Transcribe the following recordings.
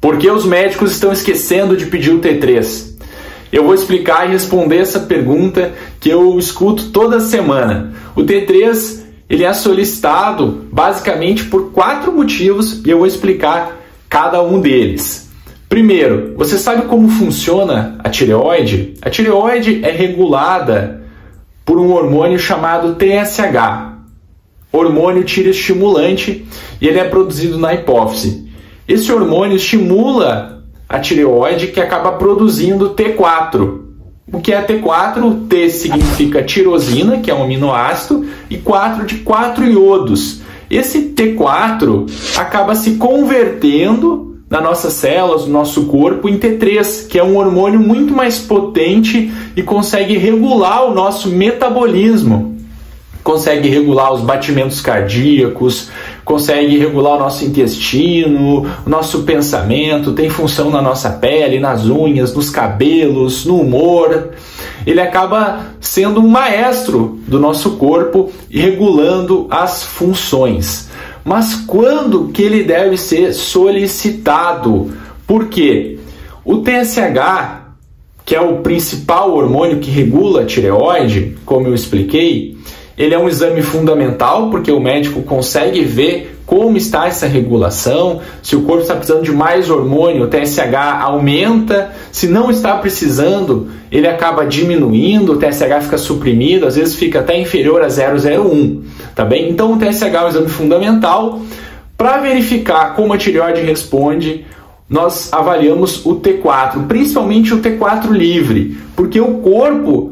Por que os médicos estão esquecendo de pedir o T3? Eu vou explicar e responder essa pergunta que eu escuto toda semana. O T3 ele é solicitado basicamente por 4 motivos e eu vou explicar cada um deles. Primeiro, você sabe como funciona a tireoide? A tireoide é regulada por um hormônio chamado TSH, hormônio tireoestimulante, e ele é produzido na hipófise. Esse hormônio estimula a tireoide, que acaba produzindo T4. O que é T4? T significa tirosina, que é um aminoácido, e 4 de 4 iodos. Esse T4 acaba se convertendo nas nossas células, no nosso corpo, em T3, que é um hormônio muito mais potente e consegue regular o nosso metabolismo. Consegue regular os batimentos cardíacos, consegue regular o nosso intestino, o nosso pensamento, tem função na nossa pele, nas unhas, nos cabelos, no humor. Ele acaba sendo um maestro do nosso corpo e regulando as funções. Mas quando que ele deve ser solicitado? Por quê? O TSH, que é o principal hormônio que regula a tireoide, como eu expliquei, ele é um exame fundamental porque o médico consegue ver como está essa regulação. Se o corpo está precisando de mais hormônio, o TSH aumenta. Se não está precisando, ele acaba diminuindo, o TSH fica suprimido, às vezes fica até inferior a 0,01, tá bem? Então o TSH é um exame fundamental. Para verificar como a tireoide responde, nós avaliamos o T4, principalmente o T4 livre, porque o corpo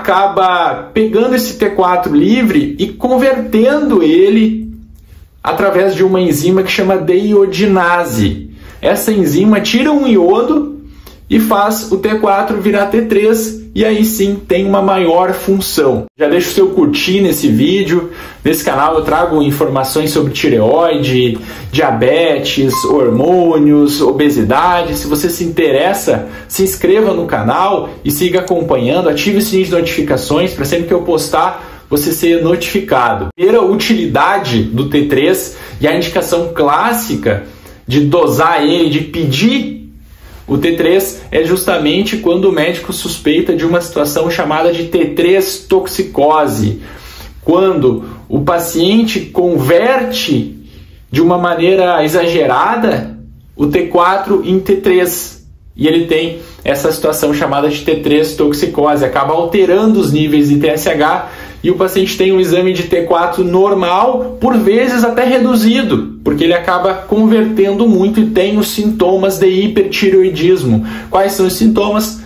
acaba pegando esse T4 livre e convertendo ele através de uma enzima que chama deiodinase. Essa enzima tira um iodo e faz o T4 virar T3 e aí sim tem uma maior função. Já deixa o seu curtir nesse vídeo. Nesse canal eu trago informações sobre tireoide, diabetes, hormônios, obesidade. Se você se interessa, se inscreva no canal e siga acompanhando. Ative o sininho de notificações para sempre que eu postar você ser notificado. A primeira utilidade do T3 e a indicação clássica de dosar ele, de pedir o T3 é justamente quando o médico suspeita de uma situação chamada de T3 toxicose. Quando o paciente converte de uma maneira exagerada o T4 em T3. E ele tem essa situação chamada de T3 toxicose. Acaba alterando os níveis de TSH e o paciente tem um exame de T4 normal, por vezes até reduzido, porque ele acaba convertendo muito e tem os sintomas de hipertireoidismo. Quais são os sintomas?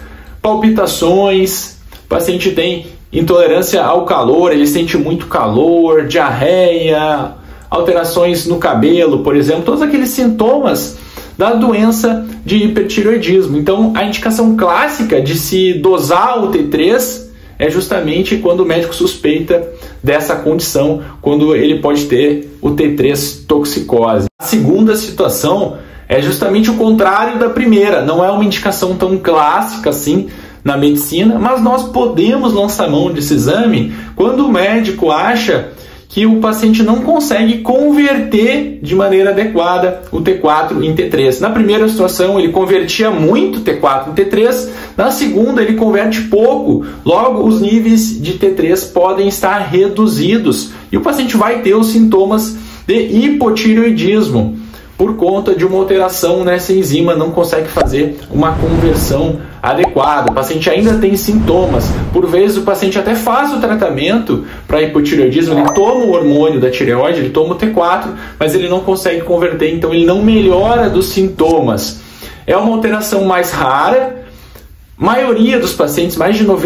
Palpitações, o paciente tem intolerância ao calor, ele sente muito calor, diarreia, alterações no cabelo, por exemplo, todos aqueles sintomas da doença de hipertireoidismo. Então, a indicação clássica de se dosar o T3 é justamente quando o médico suspeita dessa condição, quando ele pode ter o T3 toxicose. A segunda situação é justamente o contrário da primeira, não é uma indicação tão clássica assim na medicina, mas nós podemos lançar mão desse exame quando o médico acha que o paciente não consegue converter de maneira adequada o T4 em T3. Na primeira situação, ele convertia muito T4 em T3, na segunda, ele converte pouco, logo os níveis de T3 podem estar reduzidos e o paciente vai ter os sintomas de hipotireoidismo por conta de uma alteração nessa enzima, não consegue fazer uma conversão adequada. O paciente ainda tem sintomas. Por vezes o paciente até faz o tratamento para hipotireoidismo, ele toma o hormônio da tireoide, ele toma o T4, mas ele não consegue converter, então ele não melhora dos sintomas. É uma alteração mais rara. Maioria dos pacientes, mais de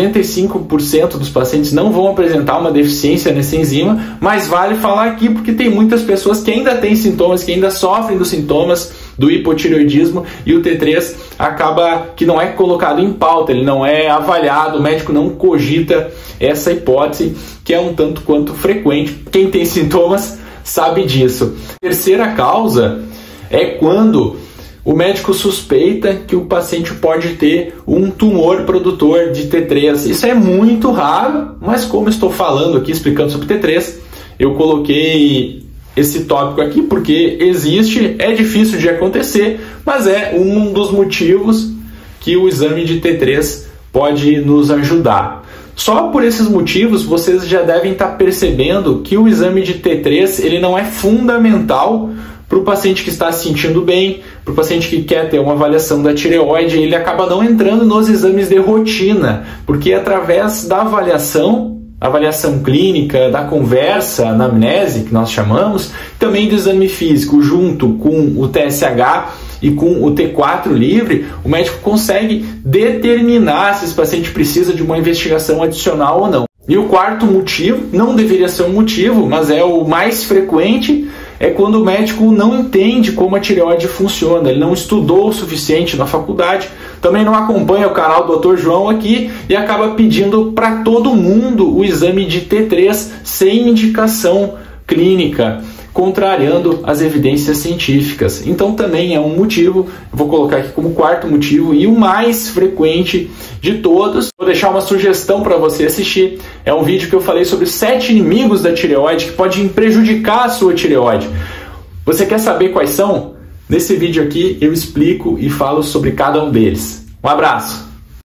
95% dos pacientes não vão apresentar uma deficiência nessa enzima, mas vale falar aqui porque tem muitas pessoas que ainda têm sintomas, que ainda sofrem dos sintomas do hipotireoidismo e o T3 acaba que não é colocado em pauta, ele não é avaliado, o médico não cogita essa hipótese, que é um tanto quanto frequente. Quem tem sintomas sabe disso. A terceira causa é quando o médico suspeita que o paciente pode ter um tumor produtor de T3. Isso é muito raro, mas como estou falando aqui, explicando sobre T3, eu coloquei esse tópico aqui porque existe, é difícil de acontecer, mas é um dos motivos que o exame de T3 pode nos ajudar. Só por esses motivos vocês já devem estar percebendo que o exame de T3 ele não é fundamental para o paciente que está se sentindo bem, para o paciente que quer ter uma avaliação da tireoide. Ele acaba não entrando nos exames de rotina, porque através da avaliação clínica, da conversa, anamnese, que nós chamamos, também do exame físico, junto com o TSH e com o T4 livre, o médico consegue determinar se esse paciente precisa de uma investigação adicional ou não. E o quarto motivo, não deveria ser um motivo, mas é o mais frequente, é quando o médico não entende como a tireoide funciona, ele não estudou o suficiente na faculdade, também não acompanha o canal do Dr. João aqui e acaba pedindo para todo mundo o exame de T3 sem indicação clínica, contrariando as evidências científicas. Então também é um motivo, eu vou colocar aqui como quarto motivo e o mais frequente de todos. Vou deixar uma sugestão para você assistir, é um vídeo que eu falei sobre 7 inimigos da tireoide que podem prejudicar a sua tireoide. Você quer saber quais são? Nesse vídeo aqui eu explico e falo sobre cada um deles. Um abraço!